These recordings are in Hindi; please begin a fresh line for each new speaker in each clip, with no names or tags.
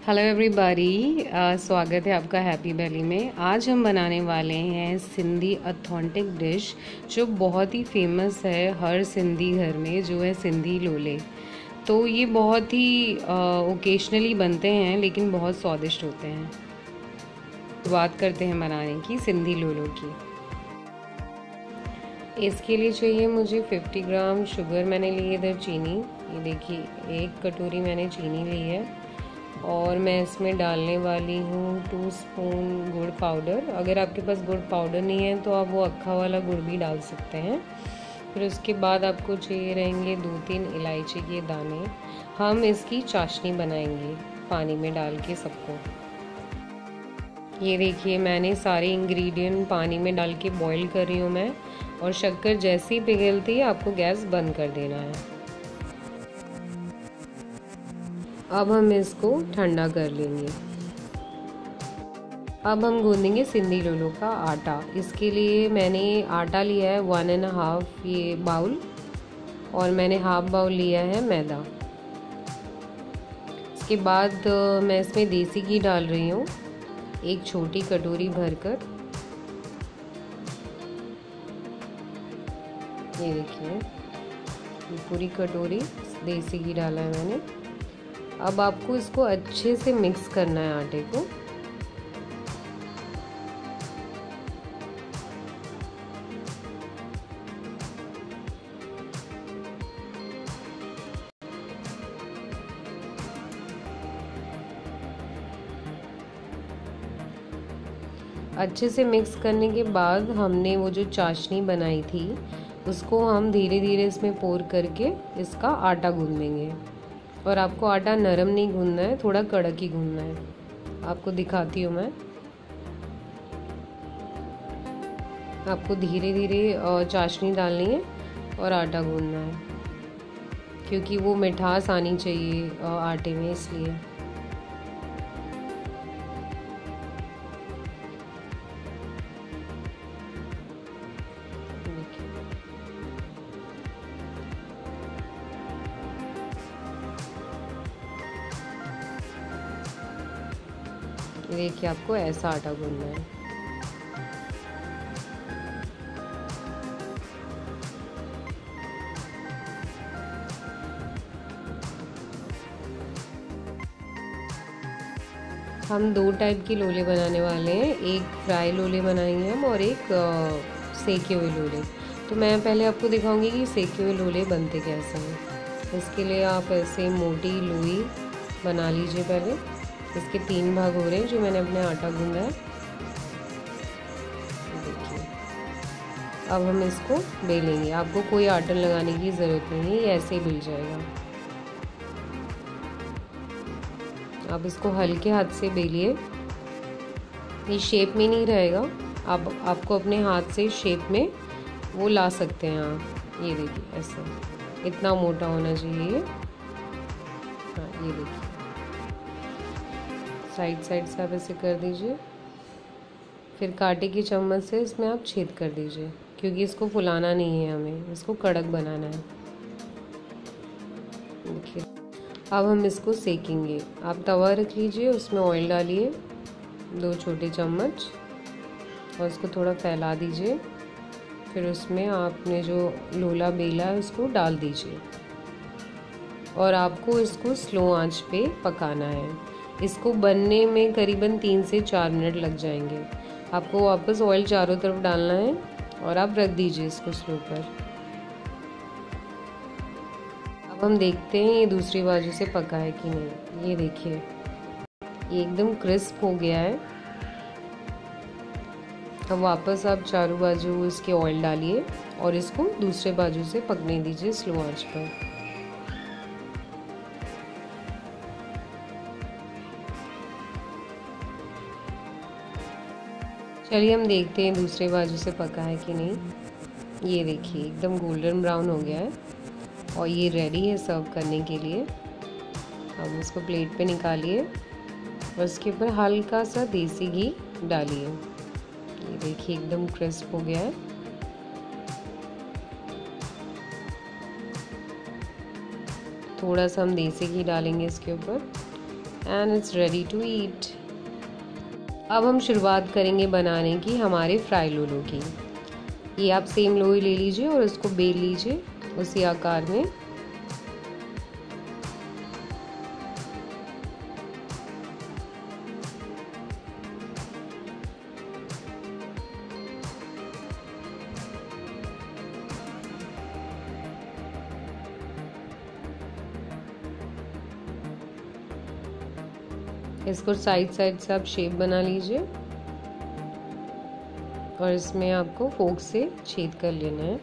हेलो एवरीबॉडी, स्वागत है आपका हैप्पी वैली में। आज हम बनाने वाले हैं सिंधी ऑथेंटिक डिश जो बहुत ही फेमस है हर सिंधी घर में, जो है सिंधी लोले। तो ये बहुत ही ओकेशनली बनते हैं लेकिन बहुत स्वादिष्ट होते हैं। बात करते हैं बनाने की सिंधी लोलों की। इसके लिए चाहिए मुझे 50 ग्राम शुगर मैंने ली है, इधर चीनी, ये देखिए 1 कटोरी मैंने चीनी ली है। और मैं इसमें डालने वाली हूँ 2 स्पून गुड़ पाउडर। अगर आपके पास गुड़ पाउडर नहीं है तो आप वो अक्खा वाला गुड़ भी डाल सकते हैं। फिर उसके बाद आपको चाहिए रहेंगे 2-3 इलायची के दाने। हम इसकी चाशनी बनाएंगे पानी में डाल के सबको। ये देखिए मैंने सारे इंग्रेडिएंट पानी में डाल के बॉईल कर रही हूँ मैं। और शक्कर जैसे ही पिघलती है आपको गैस बंद कर देना है। अब हम इसको ठंडा कर लेंगे। अब हम गूंदेंगे सिंधी लोलों का आटा। इसके लिए मैंने आटा लिया है 1.5 ये बाउल, और मैंने हाफ बाउल लिया है मैदा। इसके बाद मैं इसमें देसी घी डाल रही हूँ 1 छोटी कटोरी भरकर। ये देखिए पूरी कटोरी देसी घी डाला है मैंने। अब आपको इसको अच्छे से मिक्स करना है आटे को। अच्छे से मिक्स करने के बाद हमने वो जो चाशनी बनाई थी उसको हम धीरे धीरे इसमें पोर करके इसका आटा गूंदेंगे। और आपको आटा नरम नहीं गूंदना है, थोड़ा कड़क ही गूंदना है। आपको दिखाती हूँ मैं। आपको धीरे धीरे चाशनी डालनी है और आटा गूंदना है, क्योंकि वो मिठास आनी चाहिए आटे में, इसलिए। देखिए आपको ऐसा आटा गूंदना है। हम 2 टाइप की लोले बनाने वाले हैं। एक फ्राई लोले बनाएंगे हम और एक सेके हुए लोले। तो मैं पहले आपको दिखाऊंगी कि सेके हुए लोले बनते कैसे हैं। इसके लिए आप ऐसे मोटी लोई बना लीजिए पहले। इसके 3 भाग हो रहे हैं जो मैंने अपने आटा गूंदा है। देखिए अब हम इसको बेलेंगे। आपको कोई आटा लगाने की ज़रूरत नहीं है, ये ऐसे ही बेल जाएगा। आप इसको हल्के हाथ से बेलिए, ये शेप में नहीं रहेगा। आपको अपने हाथ से शेप में वो ला सकते हैं आप। ये देखिए ऐसे इतना मोटा होना चाहिए। हाँ ये देखिए साइड साइड से आप ऐसे कर दीजिए। फिर कांटे की चम्मच से इसमें आप छेद कर दीजिए, क्योंकि इसको फुलाना नहीं है, हमें इसको कड़क बनाना है। देखिए अब हम इसको सेकेंगे। आप तवा रख लीजिए, उसमें ऑयल डालिए 2 छोटे चम्मच और उसको थोड़ा फैला दीजिए। फिर उसमें आपने जो लोला बेला है उसको डाल दीजिए और आपको इसको स्लो आंच पे पकाना है। इसको बनने में करीबन 3 से 4 मिनट लग जाएंगे। आपको वापस ऑयल चारों तरफ डालना है और आप रख दीजिए इसको स्लो पर। अब हम देखते हैं ये दूसरी बाजू से पका है कि नहीं। ये देखिए ये एकदम क्रिस्प हो गया है। अब वापस आप चारों बाजू इसके ऑयल डालिए और इसको दूसरे बाजू से पकने दीजिए स्लो आंच पर। चलिए हम देखते हैं दूसरे बाजू से पका है कि नहीं। ये देखिए एकदम गोल्डन ब्राउन हो गया है और ये रेडी है सर्व करने के लिए। अब इसको प्लेट पे निकालिए और उसके ऊपर हल्का सा देसी घी डालिए। ये देखिए एकदम क्रिस्प हो गया है। थोड़ा सा हम देसी घी डालेंगे इसके ऊपर and it's ready to eat. अब हम शुरुआत करेंगे बनाने की हमारे फ्राई लोलो की। ये आप सेम लोई ले लीजिए और उसको बेल लीजिए उसी आकार में। इसको साइड से आप शेप बना लीजिए और इसमें आपको फोक से छेद कर लेना है।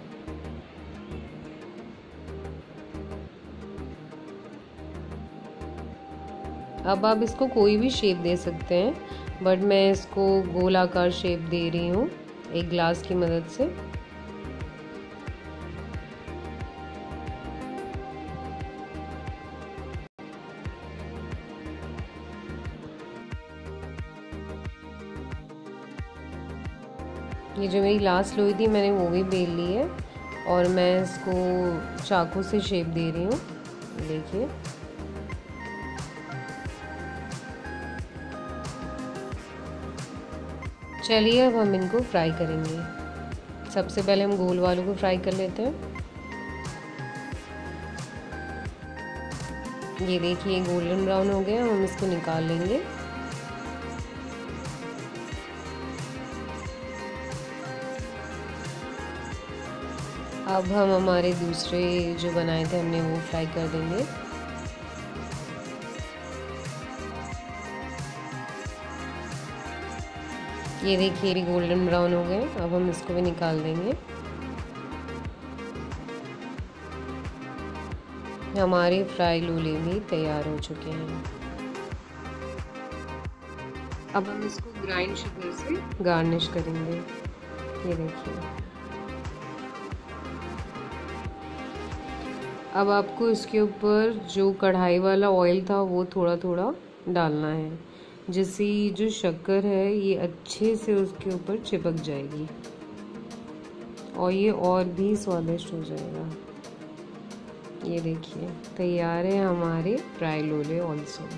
अब आप इसको कोई भी शेप दे सकते हैं, बट मैं इसको गोलाकार शेप दे रही हूँ एक ग्लास की मदद से। ये जो मेरी लास्ट लोई थी मैंने वो भी बेल ली है और मैं इसको चाकू से शेप दे रही हूँ, देखिए। चलिए अब हम इनको फ्राई करेंगे। सबसे पहले हम गोल वालों को फ्राई कर लेते हैं। ये देखिए गोल्डन ब्राउन हो गया, हम इसको निकाल लेंगे। अब हम हमारे दूसरे जो बनाए थे हमने वो फ्राई कर देंगे। ये देखिए भी गोल्डन ब्राउन हो गए, अब हम इसको भी निकाल देंगे। हमारे फ्राई लोले भी तैयार हो चुके हैं। अब हम इसको ग्राइंड शुगर से गार्निश करेंगे। ये देखिए। अब आपको इसके ऊपर जो कढ़ाई वाला ऑयल था वो थोड़ा थोड़ा डालना है, जिससे जो शक्कर है ये अच्छे से उसके ऊपर चिपक जाएगी और ये और भी स्वादिष्ट हो जाएगा। ये देखिए तैयार है हमारे फ्राई लोले ऑल्सो।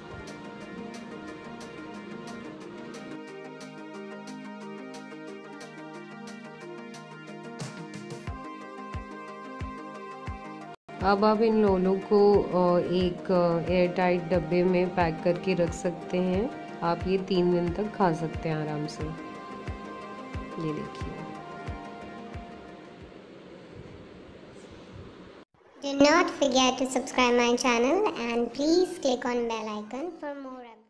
अब आप इन लोलों को एक एयर टाइट डब्बे में पैक करके रख सकते हैं। आप ये 3 दिन तक खा सकते हैं आराम से। ये देखिए।
Do not forget to subscribe my channel and please click on bell icon for more updates.